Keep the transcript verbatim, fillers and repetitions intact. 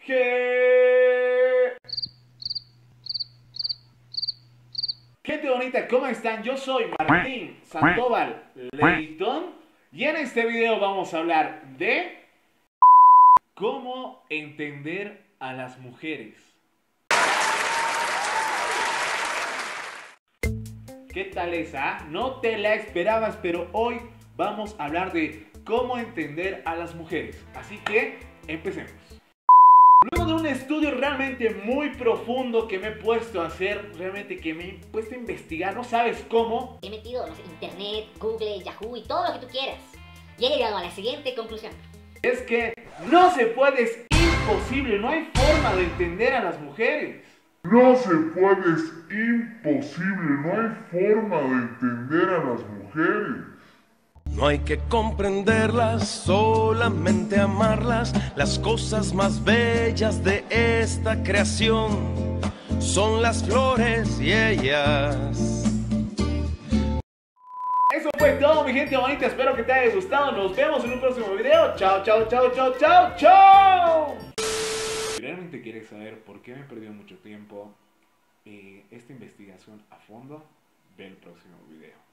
¿Qué? Gente bonita, ¿cómo están? Yo soy Martín Sandoval Leitón y en este video vamos a hablar de cómo entender a las mujeres. ¿Qué tal esa? No te la esperabas, pero hoy vamos a hablar de cómo entender a las mujeres. Así que empecemos. Luego de un estudio realmente muy profundo que me he puesto a hacer, realmente que me he puesto a investigar, no sabes cómo. He metido, no sé, internet, Google, Yahoo y todo lo que tú quieras. Y he llegado a la siguiente conclusión. Es que no se puede, es imposible, no hay forma de entender a las mujeres. No se puede, es imposible, no hay forma de entender a las mujeres. No hay que comprenderlas, solamente amarlas. Las cosas más bellas de esta creación son las flores y ellas. Eso fue todo, mi gente bonita, espero que te haya gustado. Nos vemos en un próximo video. Chao, chao, chao, chao, chao, chao. Si realmente quieres saber por qué me he perdido mucho tiempo eh, esta investigación a fondo, ve el próximo video.